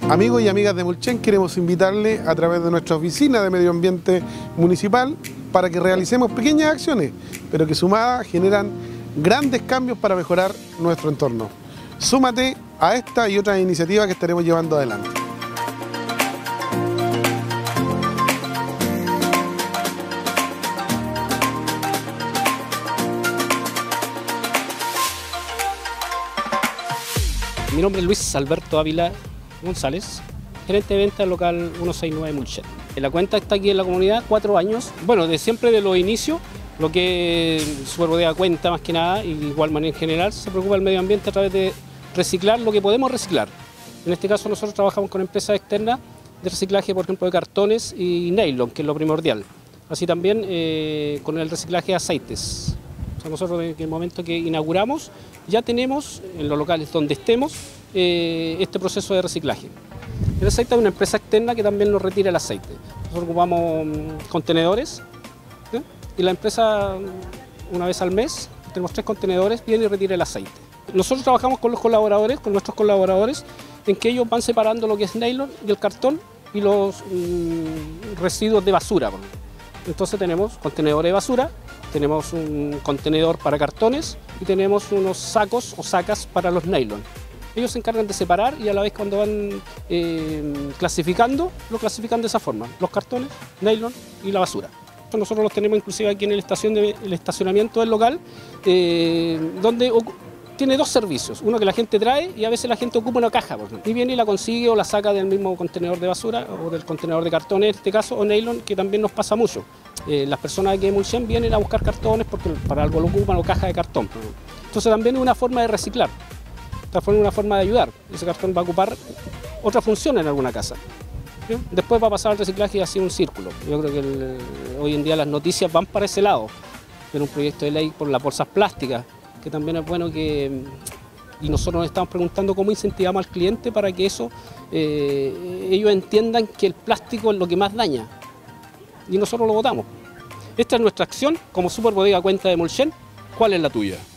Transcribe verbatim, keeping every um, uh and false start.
Amigos y amigas de Mulchen, queremos invitarles a través de nuestra oficina de medio ambiente municipal para que realicemos pequeñas acciones, pero que sumadas generan grandes cambios para mejorar nuestro entorno. Súmate a esta y otras iniciativas que estaremos llevando adelante. Mi nombre es Luis Alberto Ávila González, gerente de venta local ciento sesenta y nueve Mulchen. La cuenta está aquí en la comunidad, cuatro años. Bueno, de siempre de los inicios, lo que Superbodega cuenta más que nada, y de igual manera en general, se preocupa del medio ambiente a través de reciclar lo que podemos reciclar. En este caso nosotros trabajamos con empresas externas de reciclaje, por ejemplo, de cartones y nylon, que es lo primordial. Así también eh, con el reciclaje de aceites. O sea, nosotros en el momento que inauguramos ya tenemos en los locales donde estemos eh, este proceso de reciclaje. El aceite es una empresa externa que también nos retira el aceite. Nosotros ocupamos contenedores, ¿sí? Y la empresa una vez al mes, tenemos tres contenedores, viene y retira el aceite. Nosotros trabajamos con los colaboradores, con nuestros colaboradores, en que ellos van separando lo que es nylon y el cartón y los mm, residuos de basura. Entonces tenemos contenedores de basura, tenemos un contenedor para cartones y tenemos unos sacos o sacas para los nylon. Ellos se encargan de separar y a la vez cuando van eh, clasificando, lo clasifican de esa forma, los cartones, nylon y la basura. Nosotros los tenemos inclusive aquí en el, estación de, el estacionamiento del local, eh, donde tiene dos servicios, uno que la gente trae y a veces la gente ocupa una caja, por ejemplo, y viene y la consigue o la saca del mismo contenedor de basura o del contenedor de cartones en este caso, o nylon, que también nos pasa mucho. Eh, las personas aquí de Mulchen vienen a buscar cartones porque para algo lo ocupan o caja de cartón. Entonces también es una forma de reciclar. Esta forma es una forma de ayudar. Ese cartón va a ocupar otra función en alguna casa. ¿Sí? Después va a pasar al reciclaje y así un círculo. Yo creo que el, hoy en día las noticias van para ese lado. Tiene un proyecto de ley por las bolsas plásticas, que también es bueno que... Y nosotros nos estamos preguntando cómo incentivamos al cliente para que eso, eh, ellos entiendan que el plástico es lo que más daña. Y nosotros lo votamos. Esta es nuestra acción como Superbodega Cuenta de Mulchen. ¿Cuál es la tuya?